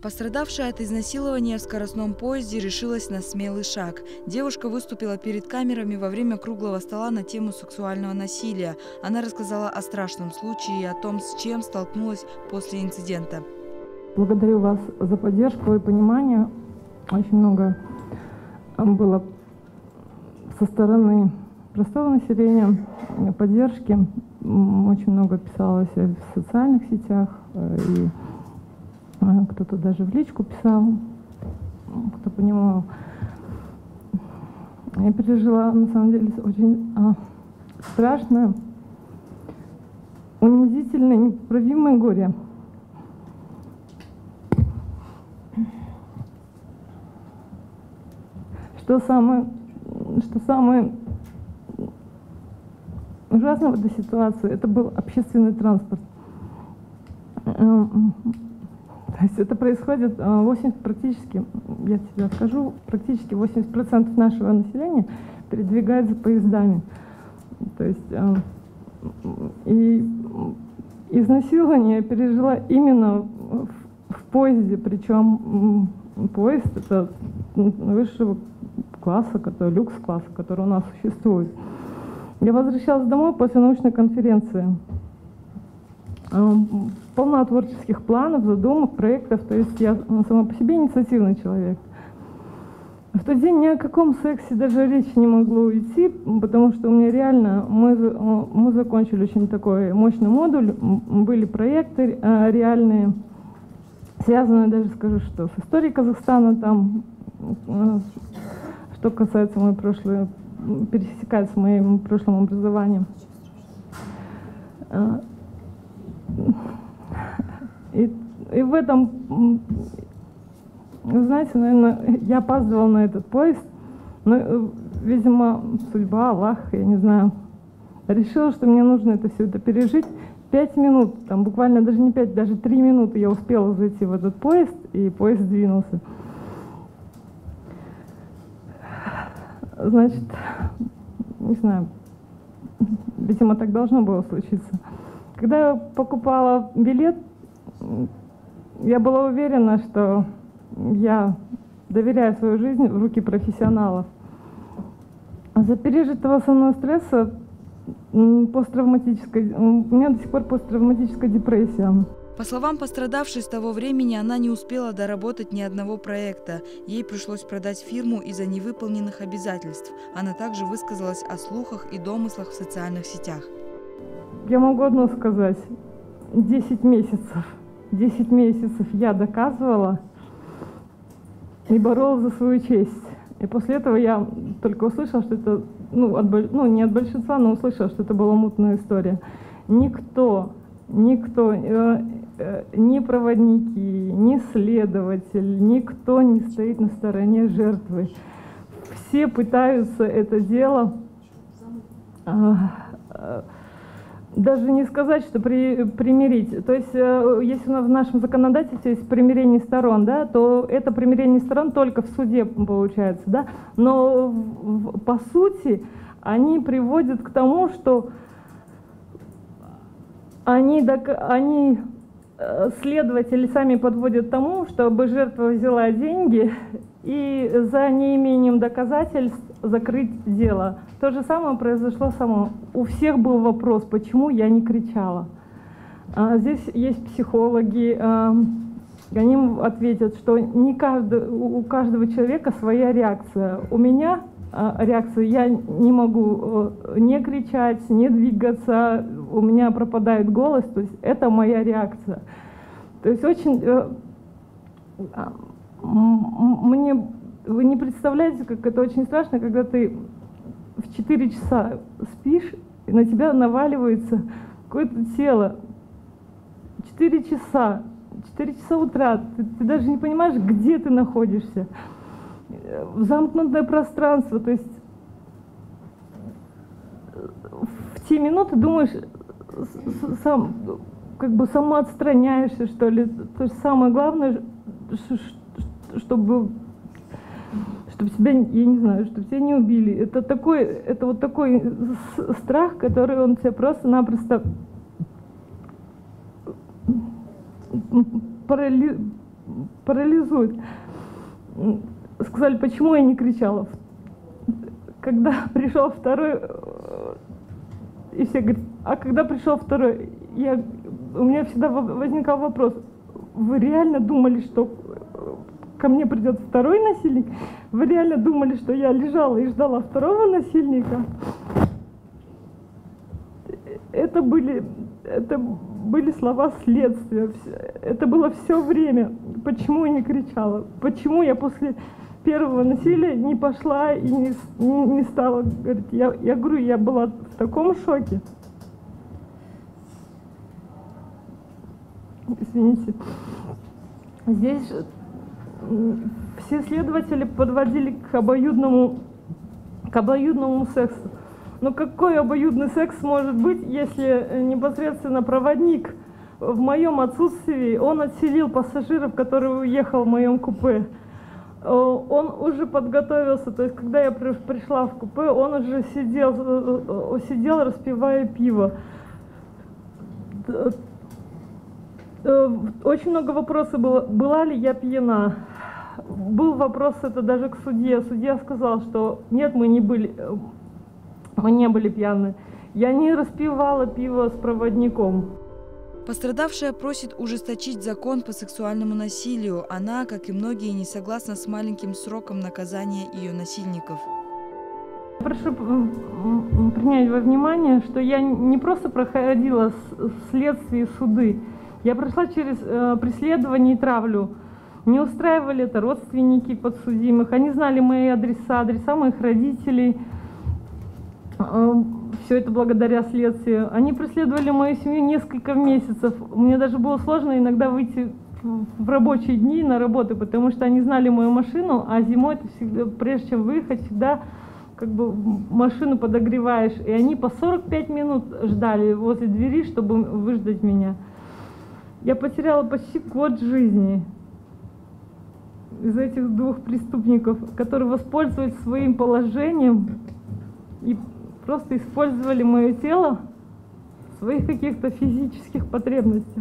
Пострадавшая от изнасилования в скоростном поезде решилась на смелый шаг. Девушка выступила перед камерами во время круглого стола на тему сексуального насилия. Она рассказала о страшном случае и о том, с чем столкнулась после инцидента. Благодарю вас за поддержку и понимание. Очень много было со стороны простого населения поддержки. Очень много писалось в социальных сетях, и кто-то даже в личку писал, кто понимал. Я пережила, на самом деле, очень страшное, унизительное, непоправимое горе. Что самое ужасное в этой ситуации, это был общественный транспорт. То есть это происходит практически 80% нашего населения передвигается поездами. То есть и изнасилование я пережила именно в поезде, причем поезд это высшего класса, люкс-класса, который у нас существует. Я возвращалась домой после научной конференции. Полна творческих планов, задумок, проектов. То есть я сама по себе инициативный человек. В тот день ни о каком сексе даже речи не могло уйти, потому что у меня реально, мы закончили очень такой мощный модуль, были проекты реальные, связанные даже, скажу, что с историей Казахстана, там, что касается моей прошлой, пересекается с моим прошлым образованием. И в этом, знаете, наверное, я опаздывала на этот поезд, но, видимо, судьба, Аллах, я не знаю, решила, что мне нужно все это пережить. 5 минут, там буквально даже не 5, даже 3 минуты я успела зайти в этот поезд, и поезд двинулся. Значит, не знаю, видимо, так должно было случиться. Когда я покупала билет, я была уверена, что я доверяю свою жизнь в руки профессионалов. За пережитого со мной стресса у меня до сих пор посттравматическая депрессия. По словам пострадавшей, с того времени она не успела доработать ни одного проекта. Ей пришлось продать фирму из-за невыполненных обязательств. Она также высказалась о слухах и домыслах в социальных сетях. Я могу одно сказать. 10 месяцев. 10 месяцев я доказывала и боролась за свою честь. И после этого я только услышала, что это, не от большинства, но услышала, что это была мутная история. Никто, ни проводники, ни следователь, никто не стоит на стороне жертвы. Все пытаются это дело, даже не сказать, что примирить. То есть, если у нас в нашем законодательстве есть примирение сторон, да, то это примирение сторон только в суде получается, да. Но по сути они приводят к тому, что следователи сами подводят к тому, чтобы жертва взяла деньги и за неимением доказательств закрыть дело. То же самое произошло само. У всех был вопрос, почему я не кричала. Здесь есть психологи, они ответят, что у каждого человека своя реакция. У меня реакция, я не могу не кричать, не двигаться, у меня пропадает голос, то есть это моя реакция. То есть вы не представляете, как это очень страшно, когда ты в 4 часа спишь, и на тебя наваливается какое-то тело. 4 часа утра, ты даже не понимаешь, где ты находишься. В замкнутое пространство, то есть в те минуты думаешь, сама отстраняешься, что ли. То есть самое главное, чтобы тебя, я не знаю, чтобы тебя не убили. Это вот такой страх, который он тебя просто-напросто парализует. Сказали, почему я не кричала. Когда пришел второй, и все говорят, а когда пришел второй, у меня всегда возникал вопрос, вы реально думали, что ко мне придет второй насильник? Вы реально думали, что я лежала и ждала второго насильника? Это были слова следствия. Это было все время. Почему я не кричала? Почему я после первого насилия не пошла и не стала говорить? Я говорю, я была в таком шоке. Извините. Здесь все следователи подводили к обоюдному сексу. Но какой обоюдный секс может быть, если непосредственно проводник в моем отсутствии, он отселил пассажиров, который уехал в моем купе. Он уже подготовился, то есть когда я пришла в купе, он уже сидел, распивая пиво. Очень много вопросов было, была ли я пьяна. Был вопрос это даже к судье. Судья сказал, что нет, мы не были пьяны. Я не распивала пиво с проводником. Пострадавшая просит ужесточить закон по сексуальному насилию. Она, как и многие, не согласна с маленьким сроком наказания ее насильников. Прошу принять во внимание, что я не просто проходила следствие и суды. Я прошла через преследование и травлю. Не устраивали это родственники подсудимых. Они знали мои адреса моих родителей. Все это благодаря следствию. Они преследовали мою семью несколько месяцев. Мне даже было сложно иногда выйти в рабочие дни на работу, потому что они знали мою машину, а зимой это всегда, прежде чем выехать, всегда как бы машину подогреваешь. И они по 45 минут ждали возле двери, чтобы выждать меня. Я потеряла почти год жизни из-за этих двух преступников, которые воспользовались своим положением и просто использовали мое тело в своих каких-то физических потребностях.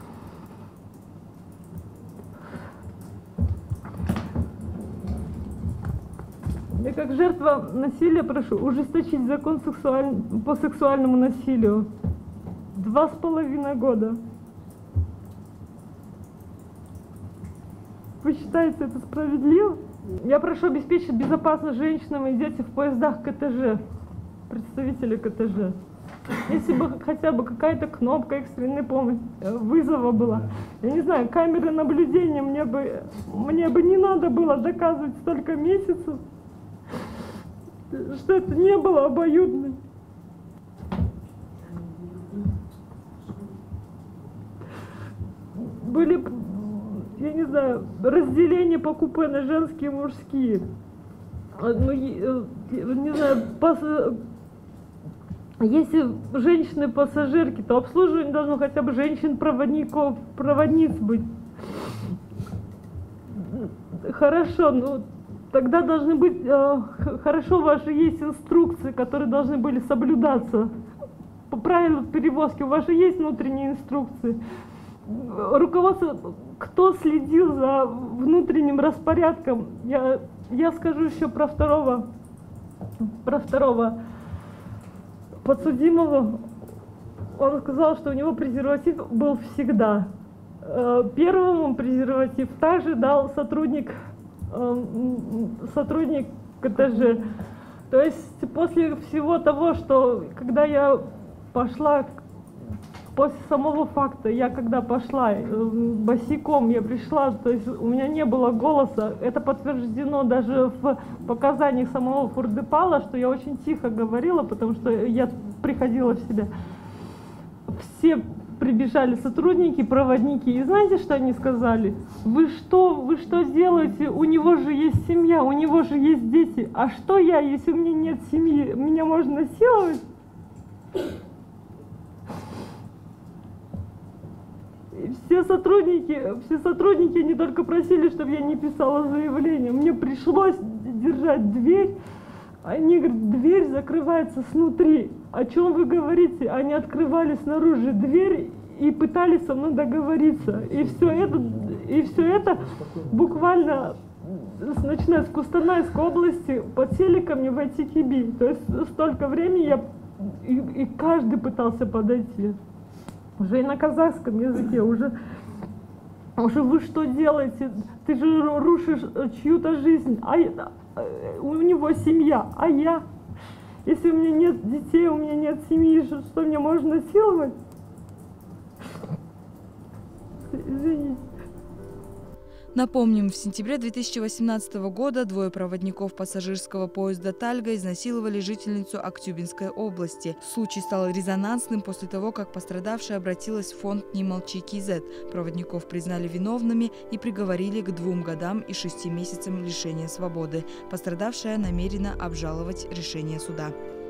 Я как жертва насилия прошу ужесточить закон по сексуальному насилию. 2,5 года. Вы считаете это справедливо? Я прошу обеспечить безопасность женщинам и детям в поездах КТЖ, представители КТЖ. Если бы хотя бы какая-то кнопка экстренной помощи, вызова была. Я не знаю, камеры наблюдения, мне бы не надо было доказывать столько месяцев, что это не было обоюдно. Были, я не знаю, разделение по купе на женские и мужские. Ну, не знаю, если женщины-пассажирки, то обслуживание должно хотя бы женщин-проводников, проводниц быть. Хорошо, ну тогда должны быть, хорошо, у вас же есть инструкции, которые должны были соблюдаться. По правилам перевозки у вас же есть внутренние инструкции. Руководство, кто следил за внутренним распорядком, я скажу еще про второго подсудимого. Он сказал, что у него презерватив был всегда. Первому презерватив также дал сотрудник КТЖ. То есть после всего того, что когда я пошла, после самого факта, я когда пошла босиком, я пришла, то есть у меня не было голоса. Это подтверждено даже в показаниях самого Фурдепала, что я очень тихо говорила, потому что я приходила в себя. Все прибежали сотрудники, проводники, и знаете, что они сказали? Вы что делаете? У него же есть семья, у него же есть дети. А что я, если у меня нет семьи? Меня можно насиловать? Все сотрудники не только просили, чтобы я не писала заявление. Мне пришлось держать дверь. Они говорят, дверь закрывается снутри. О чем вы говорите? Они открывали снаружи дверь и пытались со мной договориться. И все это, И все это буквально, начиная с Кустанайской области, подсели ко мне в ITKB. То есть столько времени и каждый пытался подойти. Уже и на казахском языке, уже вы что делаете? Ты же рушишь чью-то жизнь. У него семья, а я? Если у меня нет детей, у меня нет семьи, что мне можно насиловать? Извините. Напомним, в сентябре 2018 года двое проводников пассажирского поезда «Тальга» изнасиловали жительницу Актюбинской области. Случай стал резонансным после того, как пострадавшая обратилась в фонд «Не молчи, КЗ». Проводников признали виновными и приговорили к 2 годам и 6 месяцам лишения свободы. Пострадавшая намерена обжаловать решение суда.